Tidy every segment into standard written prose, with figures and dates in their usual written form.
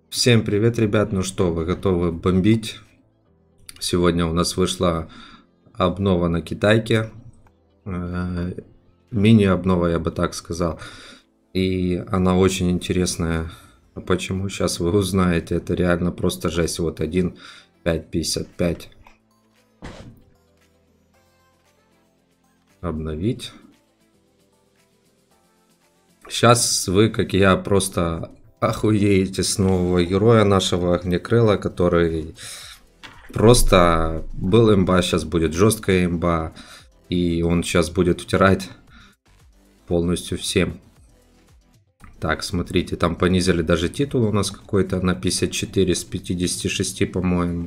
Всем привет, ребят! Ну что, вы готовы бомбить? Сегодня у нас вышла обнова на китайке. Мини-обнова, я бы так сказал. И она очень интересная. А почему? Сейчас вы узнаете. Это реально просто жесть. Вот 1.5.55. Обновить. Сейчас вы, как и я, просто охуеете с нового героя нашего Огнекрыла, который просто был имба, сейчас будет жесткая имба. И он сейчас будет утирать полностью всем. Так, смотрите, там понизили даже титул у нас какой-то на 54 с 56, по-моему.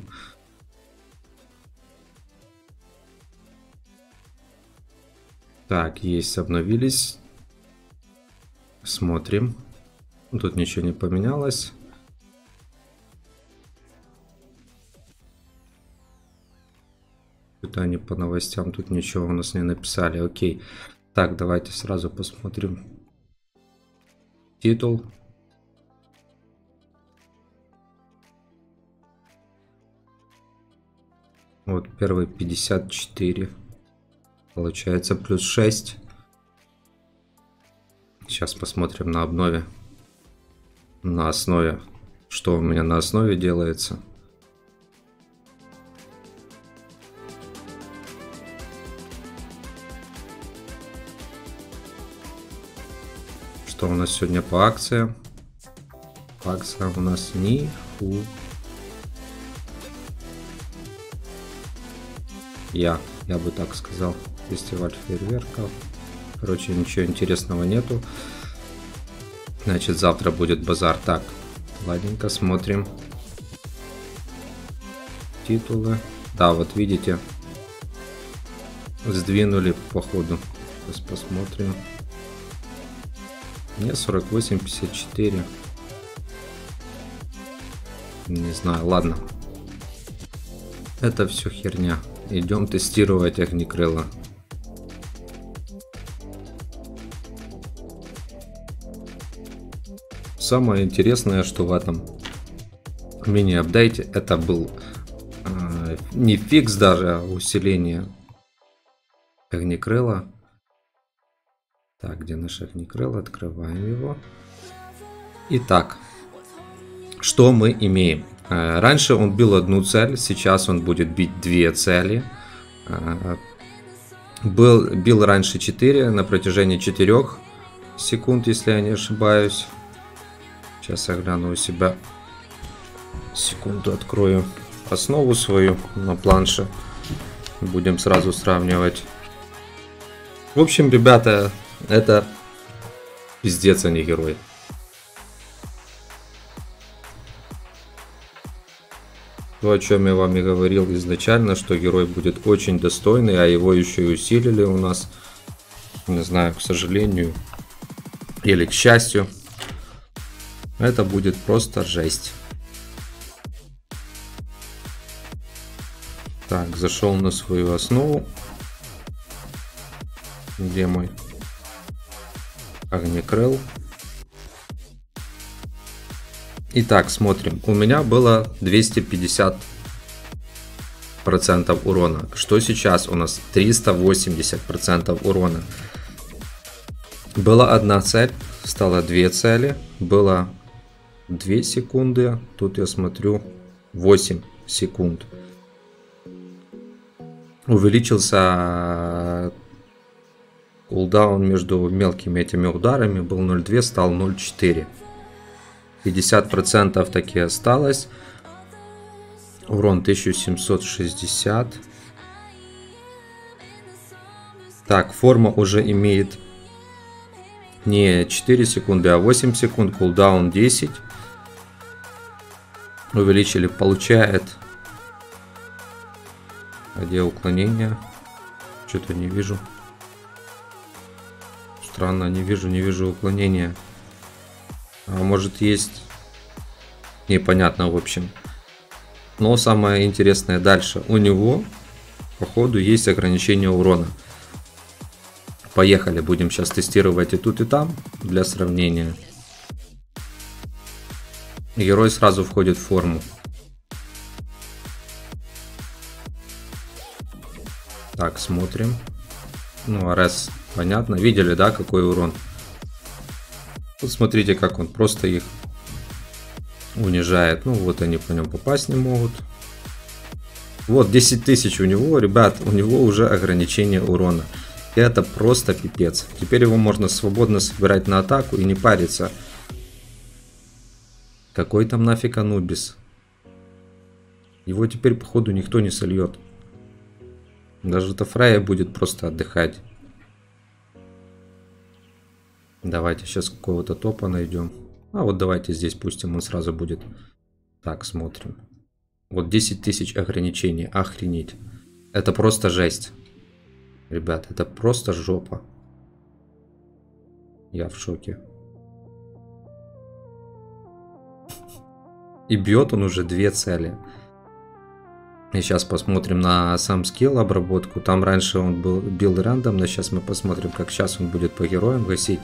Так, есть, обновились. Смотрим. Тут ничего не поменялось. Это они по новостям тут ничего у нас не написали. Окей. Так, давайте сразу посмотрим. Титул. Вот первый 54. Получается плюс 6. Сейчас посмотрим на обнове. На основе. Что у меня на основе делается. Что у нас сегодня по акциям? По акциям у нас я бы так сказал. Фестиваль фейерверков. Короче, ничего интересного нету. Значит, завтра будет базар. Так, ладненько, смотрим. Титулы. Да, вот видите. Сдвинули по ходу. Сейчас посмотрим. Мне 48.54. Не знаю, ладно. Это все херня. Идем тестировать Огнекрыла. Самое интересное, что в этом мини-апдейте, это был не фикс даже, а усиление Огнекрыла. Так, где наш Огнекрыл? Открываем его. Итак, что мы имеем? Раньше он бил одну цель, сейчас он будет бить две цели. Бил раньше 4 на протяжении 4 секунд, если я не ошибаюсь. Сейчас я гляну у себя. Секунду, открою основу свою на планше. Будем сразу сравнивать. В общем, ребята, это пиздец, а не герой. То, о чем я вам и говорил изначально, что герой будет очень достойный, а его еще и усилили у нас. Не знаю, к сожалению или к счастью. Это будет просто жесть. Так, зашел на свою основу. Где мой Огнекрыл? Итак, смотрим. У меня было 250% урона. Что сейчас? У нас 380% урона. Была одна цель, стало две цели. Было 2 секунды. Тут я смотрю 8 секунд. Увеличился кулдаун между мелкими этими ударами. Был 0.2, стал 0.4. 50% таки осталось. Урон 1760. Так, форма уже имеет не 4 секунды, а 8 секунд. Кулдаун 10. Увеличили. Получает. А где уклонение? Что-то не вижу. Странно, не вижу уклонения. А может есть, непонятно, в общем. Но самое интересное дальше. У него, походу, есть ограничение урона. Поехали, будем сейчас тестировать и тут, и там, для сравнения. Герой сразу входит в форму. Так, смотрим. Ну, Арес, понятно. Видели, да, какой урон? Вот смотрите, как он просто их унижает. Ну, вот они по нему попасть не могут. Вот, 10 тысяч у него, ребят, у него уже ограничение урона. Это просто пипец. Теперь его можно свободно собирать на атаку и не париться. Какой там нафиг Анубис? Его теперь, походу, никто не сольет. Даже Фрея будет просто отдыхать. Давайте сейчас какого-то топа найдем. А вот давайте здесь пустим, он сразу будет. Так, смотрим. Вот 10 тысяч ограничений. Охренеть. Это просто жесть. Ребят, это просто жопа. Я в шоке. И бьет он уже 2 цели. И сейчас посмотрим на сам скилл обработку. Там раньше он бил рандомно. Сейчас мы посмотрим, как сейчас он будет по героям гасить.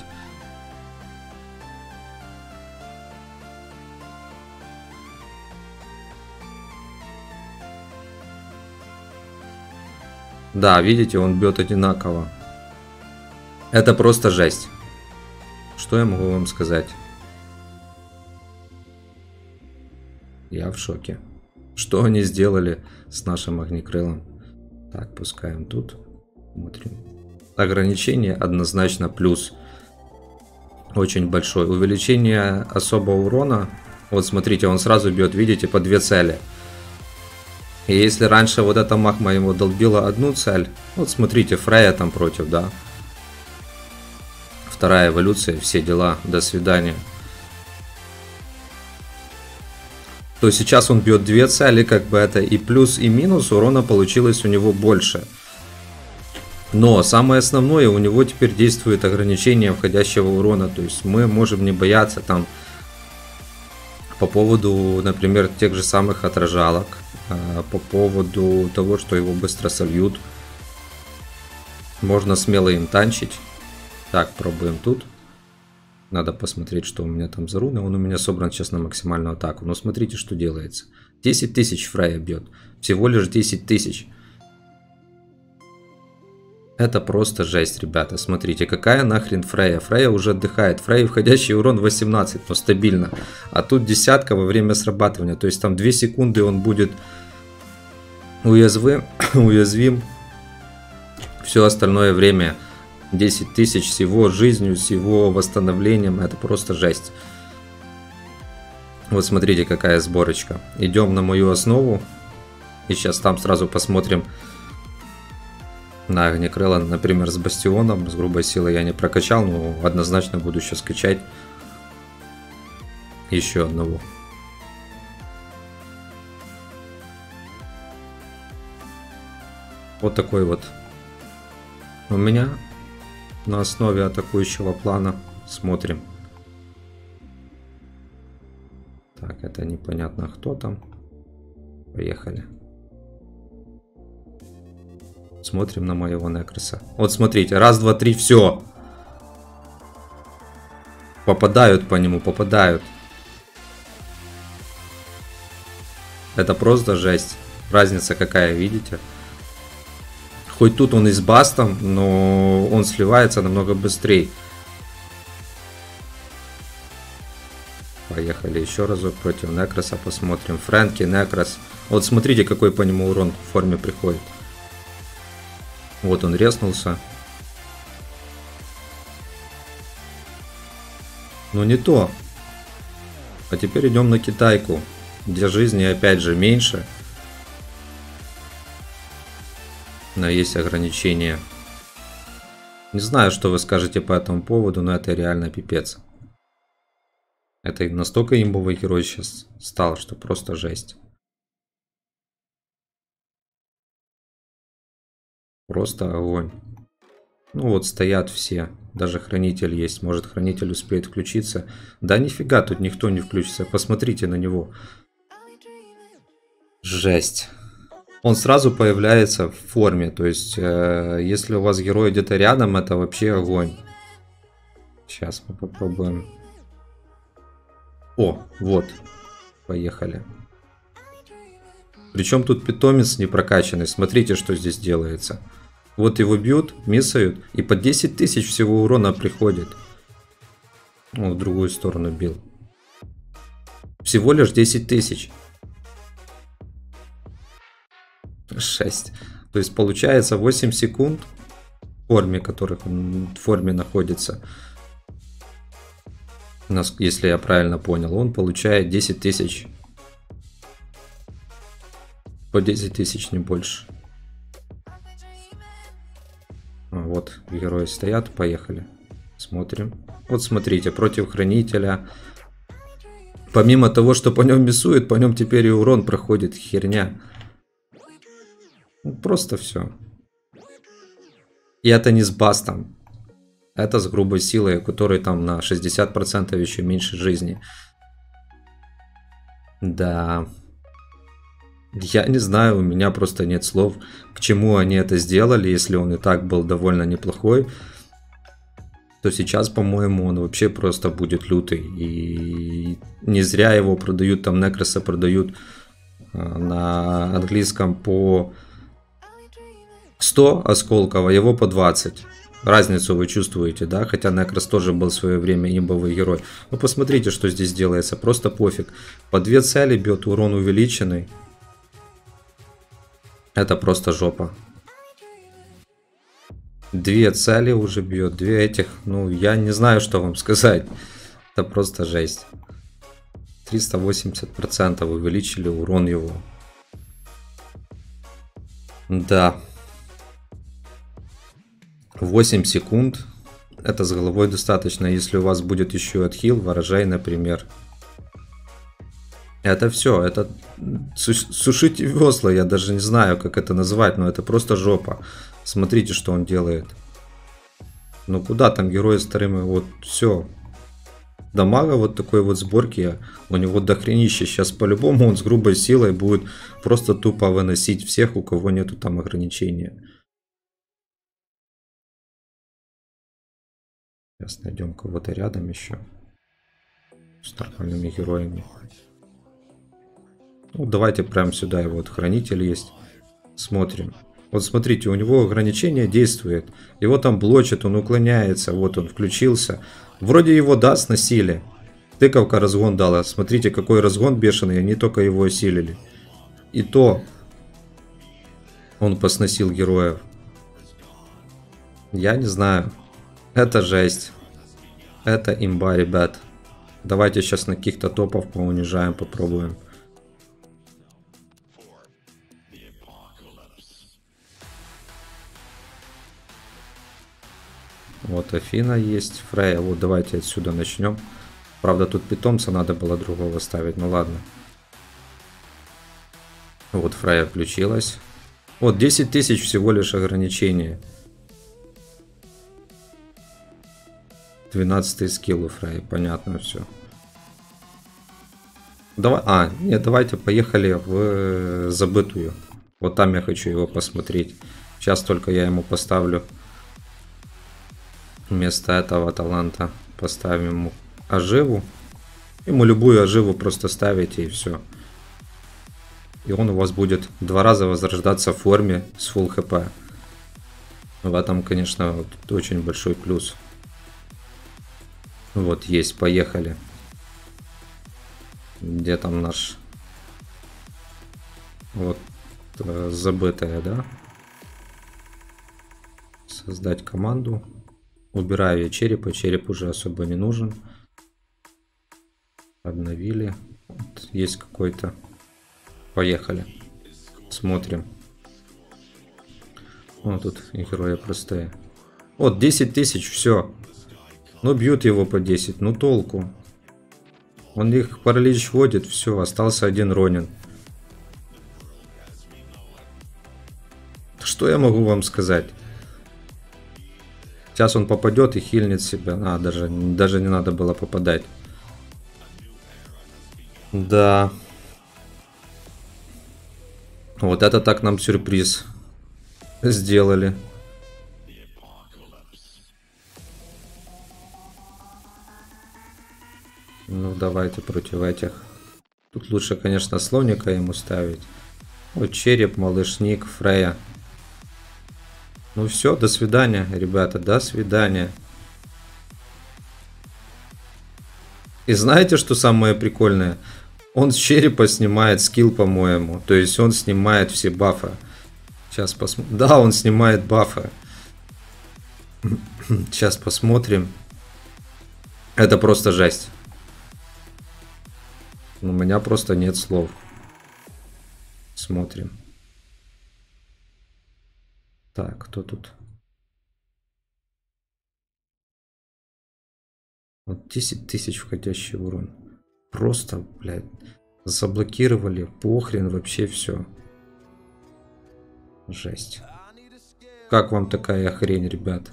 Да, видите, он бьет одинаково. Это просто жесть. Что я могу вам сказать? Я в шоке. Что они сделали с нашим огнекрылом? Так, пускаем тут. Смотрим. Ограничение однозначно плюс. Очень большое. Увеличение особого урона. Вот смотрите, он сразу бьет, видите, по 2 цели. И если раньше вот эта махма ему долбила одну цель. Вот смотрите, Фрея там против, да. Вторая эволюция, все дела. До свидания. То сейчас он бьет 2 цели, как бы это и плюс, и минус, урона получилось у него больше. Но самое основное, у него теперь действует ограничение входящего урона. То есть мы можем не бояться там по поводу, например, тех же самых отражалок, по поводу того, что его быстро сольют. Можно смело им танчить. Так, пробуем тут. Надо посмотреть, что у меня там за руны. Он у меня собран сейчас на максимальную атаку. Но смотрите, что делается. 10 тысяч Фрея бьет. Всего лишь 10 тысяч. Это просто жесть, ребята. Смотрите, какая нахрен Фрея. Фрея уже отдыхает. Фрея входящий урон 18, но стабильно. А тут десятка во время срабатывания. То есть там 2 секунды он будет уязвим. Все остальное время 10 тысяч с его жизнью, с его восстановлением. Это просто жесть. Вот смотрите, какая сборочка. Идем на мою основу. И сейчас там сразу посмотрим на огнекрыла, например, с бастионом. С грубой силой я не прокачал, но однозначно буду сейчас качать еще одного. Вот такой вот у меня на основе атакующего плана. Смотрим. Так, это непонятно кто там. Поехали. Смотрим на моего Некроса. Вот смотрите, раз, два, три, все. Попадают по нему, попадают. Это просто жесть. Разница какая, видите? Хоть тут он и с бастом, но он сливается намного быстрее. Поехали еще разок против Некроса, посмотрим. Фрэнки, Некрос. Вот смотрите, какой по нему урон в форме приходит. Вот он резнулся. Но не то. А теперь идем на Китайку, где жизни опять же меньше. Но есть ограничения. Не знаю, что вы скажете по этому поводу, но это реально пипец. Это настолько имбовый герой сейчас стал, что просто жесть. Просто огонь. Ну вот стоят все. Даже хранитель есть. Может, хранитель успеет включиться. Да нифига, тут никто не включится. Посмотрите на него. Жесть. Он сразу появляется в форме. То есть, если у вас герой где-то рядом, это вообще огонь. Сейчас мы попробуем. О, вот. Поехали. Причем тут питомец не прокачанный. Смотрите, что здесь делается. Вот его бьют, миссают, и по 10 тысяч всего урона приходит. Он в другую сторону бил. Всего лишь 10 тысяч. 6. То есть получается 8 секунд в форме, которых он в форме находится. Если я правильно понял, он получает 10 тысяч. По 10 тысяч, не больше. Вот герои стоят, поехали. Смотрим. Вот смотрите, против хранителя. Помимо того, что по нем миссует, по нем теперь и урон проходит. Херня. Просто все. И это не с бастом. Это с грубой силой, у которой там на 60% еще меньше жизни. Да. Я не знаю, у меня просто нет слов, к чему они это сделали. Если он и так был довольно неплохой, то сейчас, по-моему, он вообще просто будет лютый. И не зря его продают, там Некроса продают на английском по 100 осколков, а его по 20. Разницу вы чувствуете, да? Хотя Некрос тоже был в свое время имбовый герой. Но посмотрите, что здесь делается. Просто пофиг. По 2 цели бьет, урон увеличенный. Это просто жопа. 2 цели уже бьет. 2 этих. Ну, я не знаю, что вам сказать. Это просто жесть. 380% увеличили урон его. Да. 8 секунд. Это с головой достаточно. Если у вас будет еще отхил, ворожай, например. Это все. Это сушите весла. Я даже не знаю, как это назвать. Но это просто жопа. Смотрите, что он делает. Ну куда там герои с вторыми? Вот все. Дамага вот такой вот сборки. У него дохренище. Сейчас по-любому он с грубой силой будет просто тупо выносить всех, у кого нету там ограничения. Сейчас найдем кого-то рядом еще. С нормальными героями. Ну, давайте прямо сюда. И вот хранитель есть. Смотрим. Вот смотрите, у него ограничение действует. Его там блочит, он уклоняется. Вот он включился. Вроде его, да, сносили. Тыковка разгон дала. Смотрите, какой разгон бешеный. Они только его осилили. И то он посносил героев. Я не знаю. Это жесть. Это имба, ребят. Давайте сейчас на каких-то топов поунижаем, попробуем. Вот Афина есть, Фрея. Вот давайте отсюда начнем. Правда, тут питомца надо было другого ставить, ну ладно. Вот Фрея включилась. Вот 10 тысяч всего лишь ограничение. 12 скилл у Фреи, понятно все. Давай, нет, давайте поехали в забытую. Вот там я хочу его посмотреть. Сейчас только я ему поставлю. Вместо этого таланта поставим ему оживу. Ему любую оживу просто ставите и все. И он у вас будет 2 раза возрождаться в форме с full хп. В этом, конечно, вот, очень большой плюс. Вот есть, поехали. Где там наш... Вот забытая, да? Создать команду. Убираю я черепа. Череп уже особо не нужен. Обновили. Вот, есть какой-то. Поехали. Смотрим. Вот тут герои простые. Вот 10 тысяч, все. Ну бьют его по 10. Ну толку. Он их паралич вводит. Все, остался один Ронин. Что я могу вам сказать? Сейчас он попадет и хильнет себя. Даже не надо было попадать. Да. Вот это так нам сюрприз сделали. Ну давайте против этих. Тут лучше, конечно, слоника ему ставить. Вот череп, малышник, Фрея. Ну все, до свидания, ребята, до свидания. И знаете, что самое прикольное? Он с черепа снимает скилл, по-моему. То есть он снимает все бафы. Сейчас посмотрим. Да, он снимает бафы. Сейчас посмотрим. Это просто жесть. У меня просто нет слов. Смотрим. Так, кто тут? Вот 10 тысяч входящий урон. Просто, блядь, заблокировали. Похрен вообще все. Жесть. Как вам такая хрень, ребят?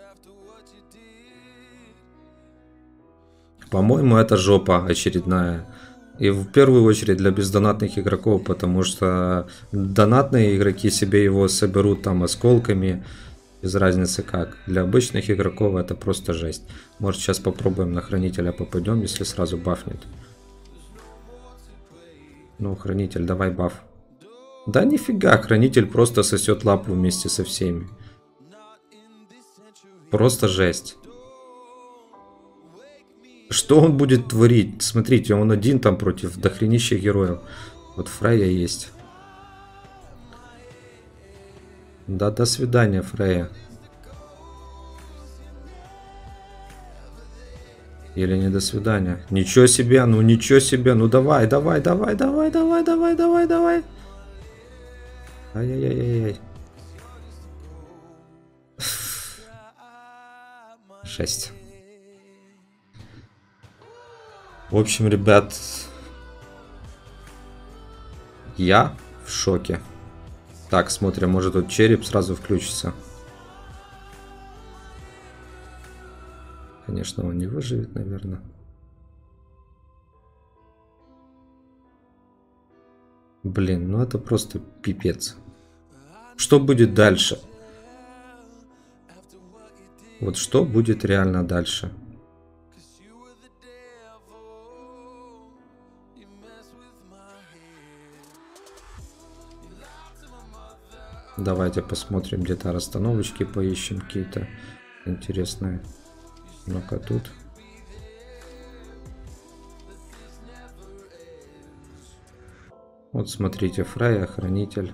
По-моему, это жопа очередная. И в первую очередь для бездонатных игроков, потому что донатные игроки себе его соберут там осколками, без разницы как. Для обычных игроков это просто жесть. Может, сейчас попробуем на хранителя попадем, если сразу бафнет. Ну, хранитель, давай баф. Да нифига, хранитель просто сосет лапу вместе со всеми. Просто жесть. Что он будет творить? Смотрите, он один там против дохренища героев. Вот Фрея есть. Да, до свидания, Фрея. Или не до свидания. Ничего себе, ну ничего себе. Ну давай, давай, давай, давай, давай, давай, давай, давай. Ай-яй-яй-яй. Жесть. В общем, ребят, я в шоке. Так, смотрим, может тут череп сразу включится. Конечно, он не выживет, наверное. Блин, ну это просто пипец. Что будет дальше? Вот что будет реально дальше? Давайте посмотрим, где-то расстановочки поищем какие-то интересные. Ну-ка тут. Вот смотрите, Фрея, хранитель.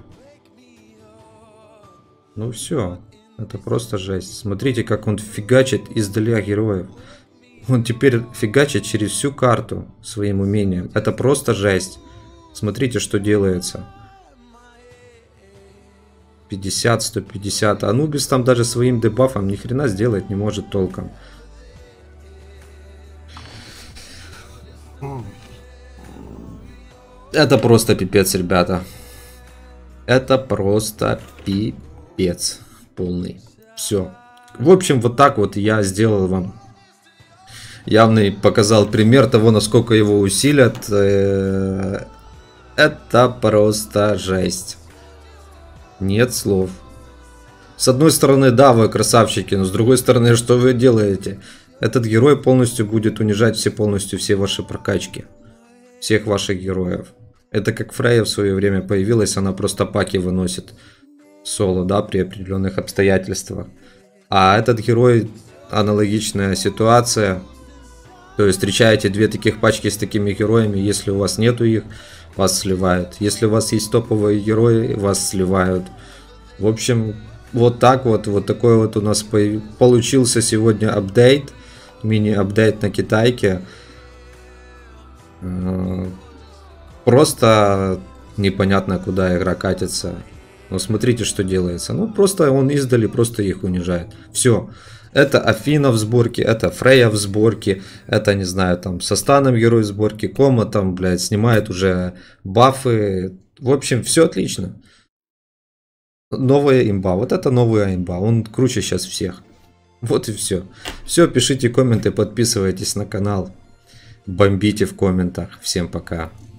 Ну все, это просто жесть. Смотрите, как он фигачит издаля героев. Он теперь фигачит через всю карту своим умением. Это просто жесть. Смотрите, что делается. 50, 150. Анубис там даже своим дебафом ни хрена сделать не может толком. Это просто пипец, ребята. Это просто пипец полный. Все. В общем, вот так вот я сделал вам явный, показал пример того, насколько его усилят. Это просто жесть. Нет слов. С одной стороны, да, вы красавчики, но с другой стороны, что вы делаете? Этот герой полностью будет унижать полностью все ваши прокачки. Всех ваших героев. Это как Фрея в свое время появилась, она просто паки выносит соло, да, при определенных обстоятельствах. А этот герой, аналогичная ситуация. То есть встречаете две таких пачки с такими героями, если у вас нету их, вас сливают. Если у вас есть топовые герои, вас сливают. В общем, вот так вот. Вот такой вот у нас получился сегодня апдейт. Мини-апдейт на китайке. Просто непонятно, куда игра катится. Но смотрите, что делается. Ну, просто он издали, просто их унижает. Все. Это Афина в сборке, это Фрея в сборке, это, не знаю, там, со Станом герой в сборке, Кома там, блядь, снимает уже бафы. В общем, все отлично. Новая имба. Вот это новая имба. Он круче сейчас всех. Вот и все. Все, пишите комменты, подписывайтесь на канал. Бомбите в комментах. Всем пока.